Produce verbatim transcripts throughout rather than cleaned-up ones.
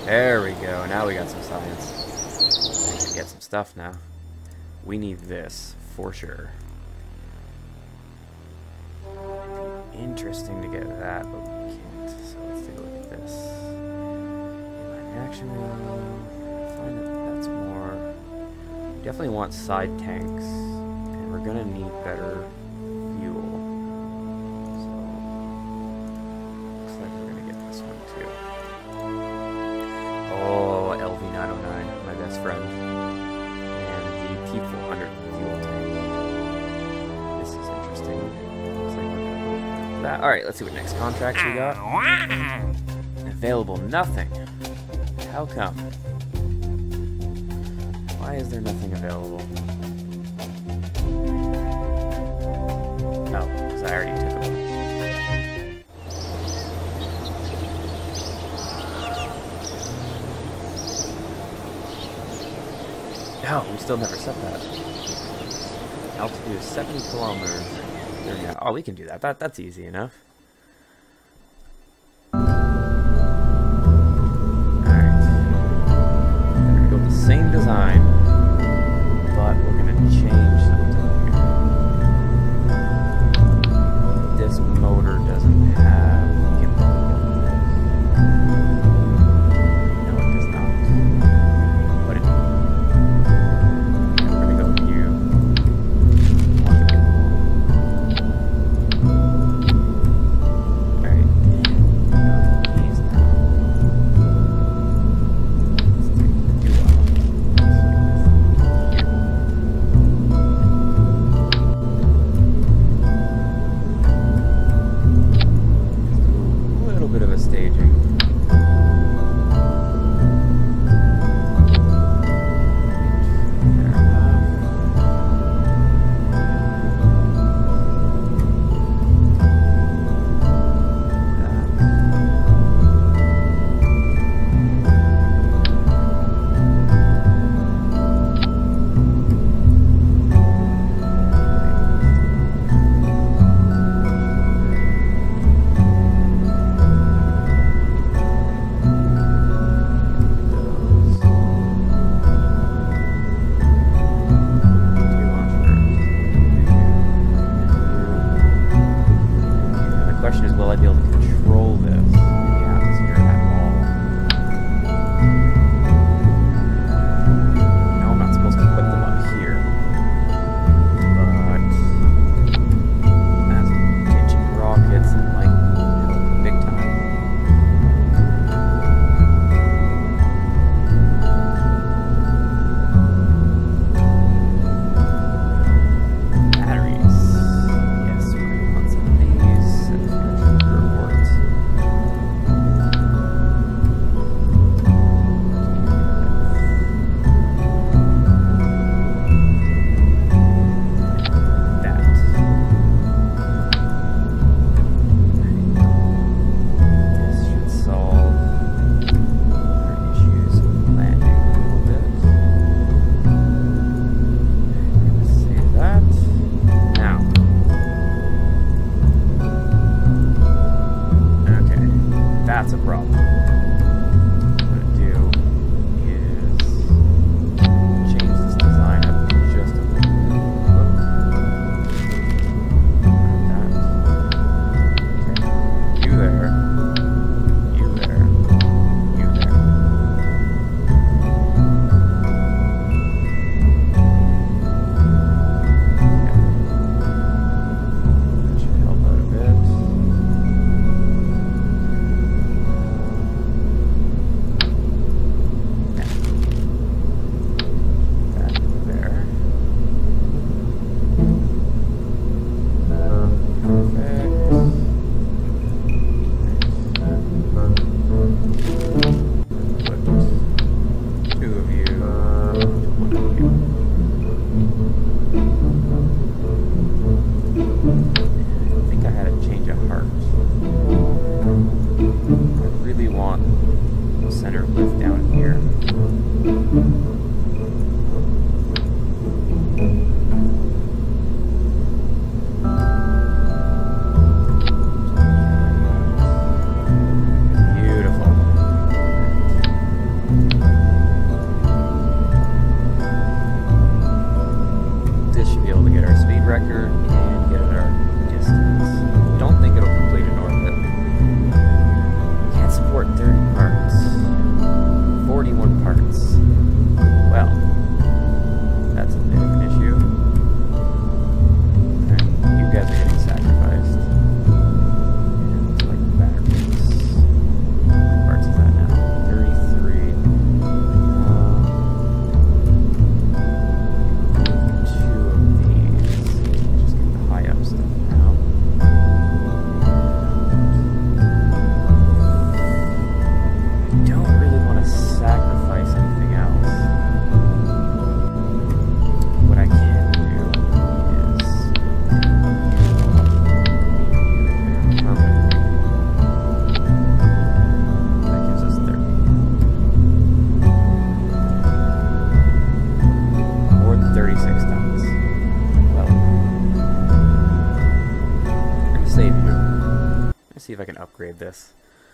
There we go. Now we got some science. I can get some stuff now. We need this for sure. Interesting to get that, but we can't. So let's take a look at this. Reaction wheel. Find that that's more. We definitely want side tanks, and we're gonna need better fuel. So looks like we're gonna get this one too. Oh, L V nine oh nine, my best friend, and the T four hundred fuel tank. This is interesting. Looks like we're gonna go for that. All right, let's see what next contracts we got. Available nothing. How come? Why is there nothing available? Oh, because I already took them. No, we still never set that. Altitude is seventy kilometers. There we go. Oh, we can do that. That that's easy enough. Same design, but we're going to change something here. This motor doesn't have gimbal. No, it does not. But it, yeah, we're going to go with you. Want the gimbal. Alright. Got the keys now. see if I can upgrade this.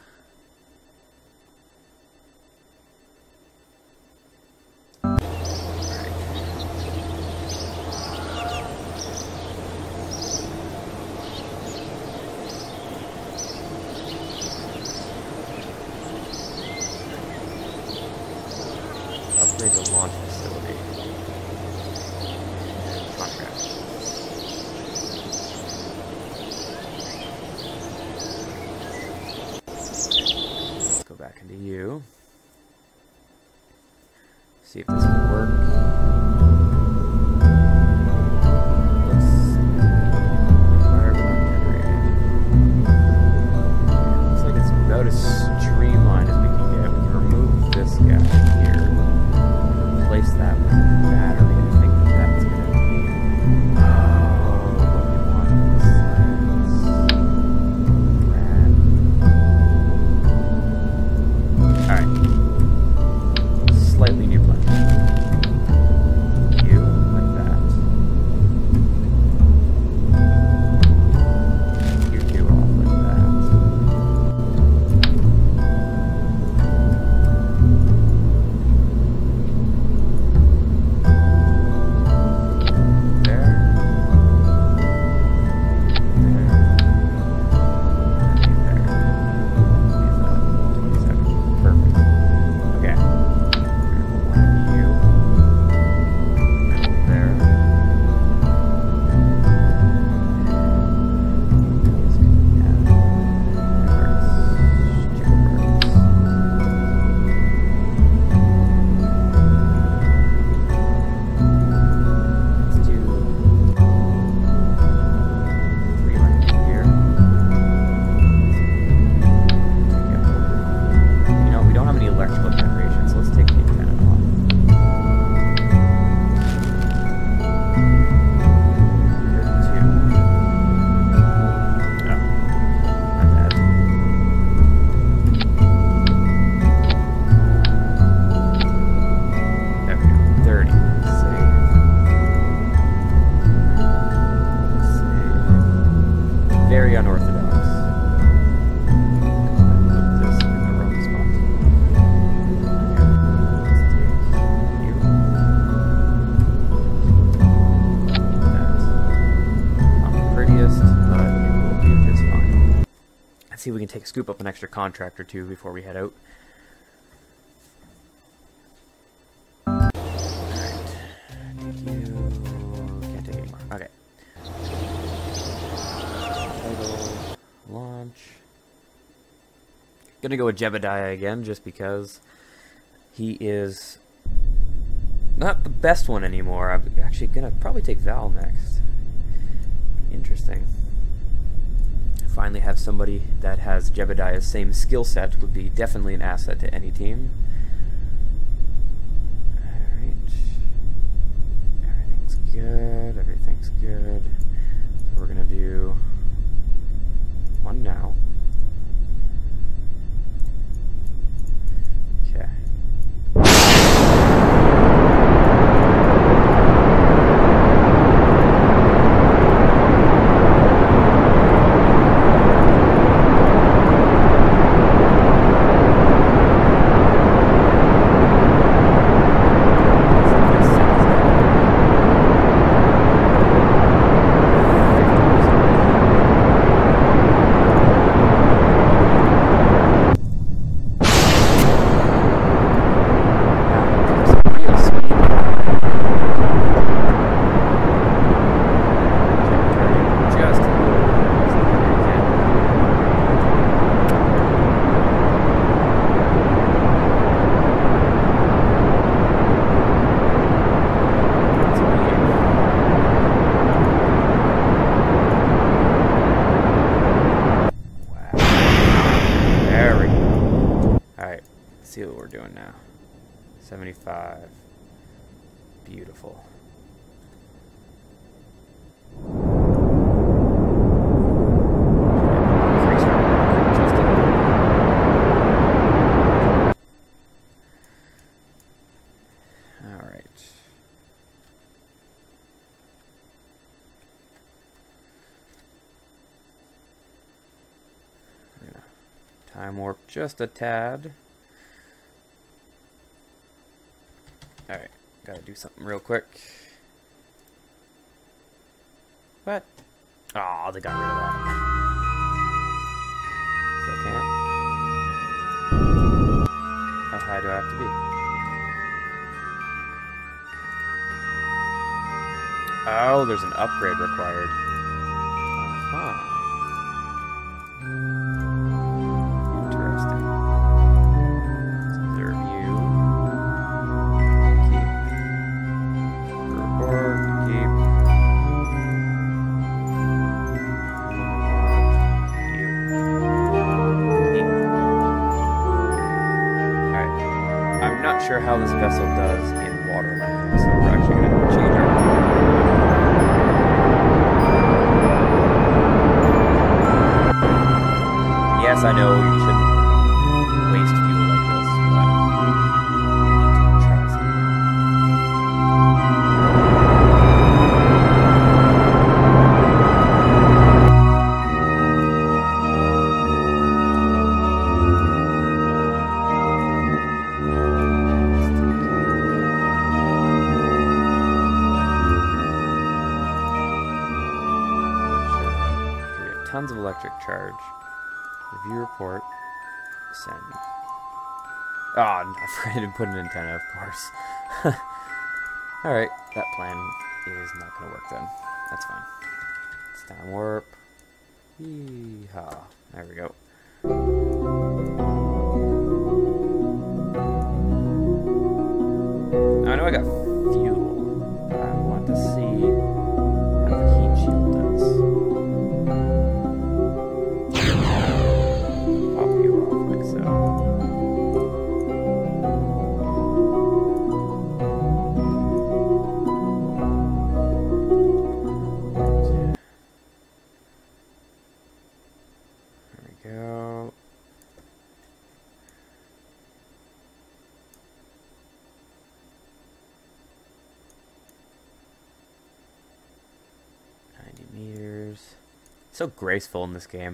Upgrade the launch facility. Contract. Let's go back into you. See if this will work. Looks fired not generated. Looks like it's about as streamlined as we can get. We can remove this guy here. Replace that with a battery. I think that that's going to be. Oh, what we want this side. Alright. Slightly new plan. You, like that. You two off like that. Very unorthodox. Put this in the wrong spot. Okay, let's take you. That's not the prettiest, but it will do just fine. Let's see if we can take scoop up an extra contract or two before we head out. Alright. Take you. Can't take anymore. Okay. Launch. Gonna go with Jebediah again, just because he is not the best one anymore. I'm actually gonna probably take Val next. Interesting. Finally have somebody that has Jebediah's same skill set would be definitely an asset to any team. Alright. Everything's good, everything's good. So we're gonna do one now. Okay. See what we're doing now. seventy-five. Beautiful. All right. Time warp just a tad. Alright, gotta do something real quick. What? Oh, they got rid of that. Still can't. How high do I have to be? Oh, there's an upgrade required. Uh-huh. Interesting. Let's observe you. Keep. Report. Keep. You. Keep. Alright. I'm not sure how this vessel does in water landing, so we're actually going to change our... Yes, I know you shouldn't waste fuel like this, but I need to try something. Okay, we have tons of electric charge. Review report. Send. Oh, I didn't put an antenna, of course. Alright, that plan is not going to work then. That's fine. It's time warp. Yeehaw. There we go. I know I got fuel, but I want to see how the heat shield does. Go. ninety meters. So graceful in this game.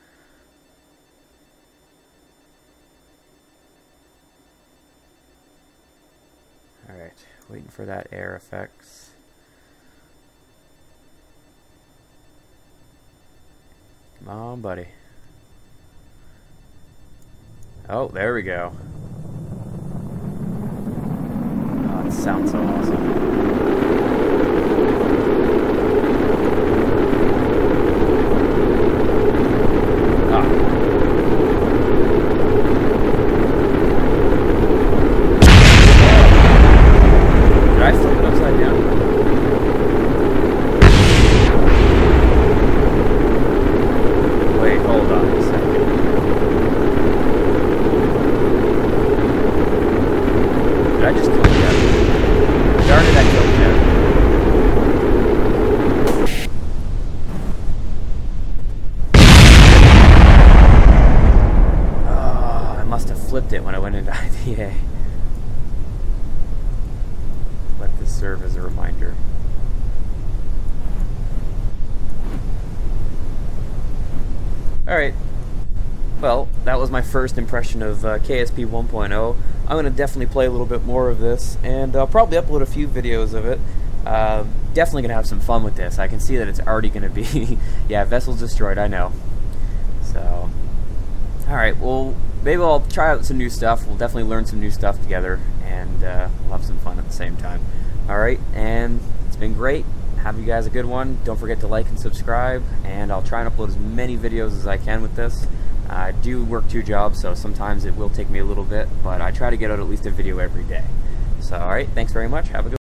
Alright, waiting for that air effects. Come on, buddy. Oh, there we go. Oh, it sounds so awesome. Ah. Did I flip it upside down? Wait, hold on a second. Did I just kill Jeb? Darn it, I killed Jeb. Oh, I must have flipped it when I went into I D A. Let this serve as a reminder. Alright. Well, that was my first impression of uh, K S P one point oh. I'm going to definitely play a little bit more of this, and I'll probably upload a few videos of it. Uh, definitely going to have some fun with this. I can see that it's already going to be... yeah, vessel's destroyed, I know. So, alright, well, maybe I'll try out some new stuff. We'll definitely learn some new stuff together, and uh, we'll have some fun at the same time. Alright, and it's been great. Have you guys a good one. Don't forget to like and subscribe, and I'll try and upload as many videos as I can with this. I do work two jobs, so sometimes it will take me a little bit, but I try to get out at least a video every day. So, alright, thanks very much. Have a good one.